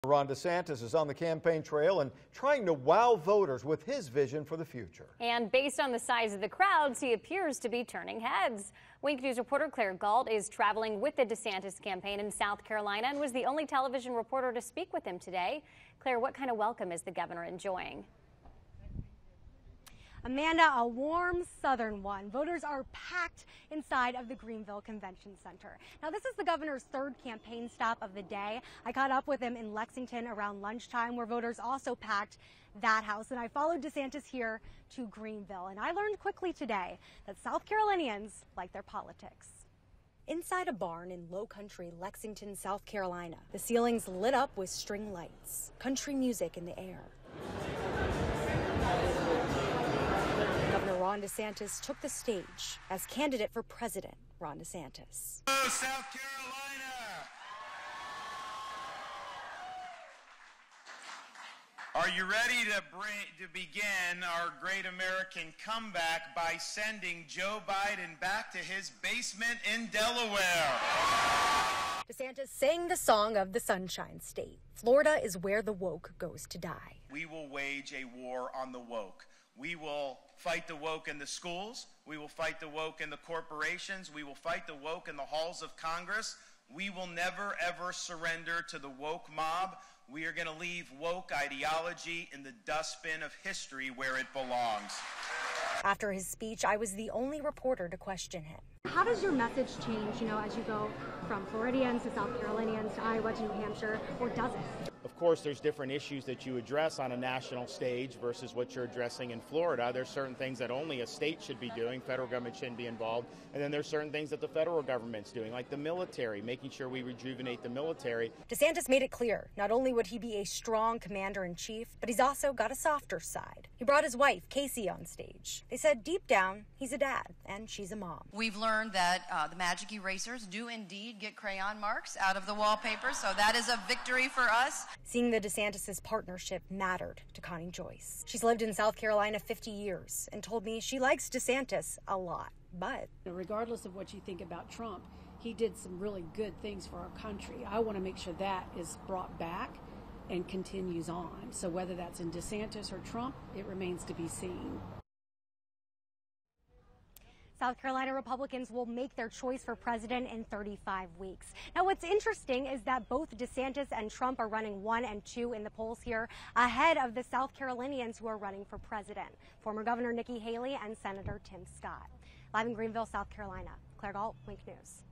Ron DeSantis is on the campaign trail and trying to wow voters with his vision for the future. And based on the size of the crowds, he appears to be turning heads. Wink News reporter Claire Galt is traveling with the DeSantis campaign in South Carolina and was the only television reporter to speak with him today. Claire, what kind of welcome is the governor enjoying? Amanda, a warm southern one. Voters are packed inside of the Greenville Convention Center. Now, this is the governor's third campaign stop of the day. I caught up with him in Lexington around lunchtime, where voters also packed that house. And I followed DeSantis here to Greenville. And I learned quickly today that South Carolinians like their politics. Inside a barn in low-country Lexington, South Carolina, the ceilings lit up with string lights, country music in the air. Ron DeSantis took the stage as candidate for president. Ron DeSantis. Oh, South Carolina! Are you ready to begin our great American comeback by sending Joe Biden back to his basement in Delaware? DeSantis sang the song of the Sunshine State. Florida is where the woke goes to die. We will wage a war on the woke. We will fight the woke in the schools. We will fight the woke in the corporations. We will fight the woke in the halls of Congress. We will never, ever surrender to the woke mob. We are going to leave woke ideology in the dustbin of history where it belongs. After his speech, I was the only reporter to question him. How does your message change, as you go from Floridians to South Carolinians to Iowa to New Hampshire, or does it? Of course, there's different issues that you address on a national stage versus what you're addressing in Florida. There's certain things that only a state should be doing. Federal government shouldn't be involved. And then there's certain things that the federal government's doing, like the military, making sure we rejuvenate the military. DeSantis made it clear, not only would he be a strong commander-in-chief, but he's also got a softer side. He brought his wife, Casey, on stage. They said deep down, he's a dad, and she's a mom. We've learned that the magic erasers do indeed get crayon marks out of the wallpaper, so that is a victory for us. Seeing the DeSantis' partnership mattered to Connie Joyce. She's lived in South Carolina 50 years and told me she likes DeSantis a lot, but regardless of what you think about Trump, he did some really good things for our country. I want to make sure that is brought back and continues on. So whether that's in DeSantis or Trump, it remains to be seen. South Carolina Republicans will make their choice for president in 35 weeks. Now, what's interesting is that both DeSantis and Trump are running 1 and 2 in the polls here, ahead of the South Carolinians who are running for president, former Governor Nikki Haley and Senator Tim Scott. Live in Greenville, South Carolina, Claire Galt, Wink News.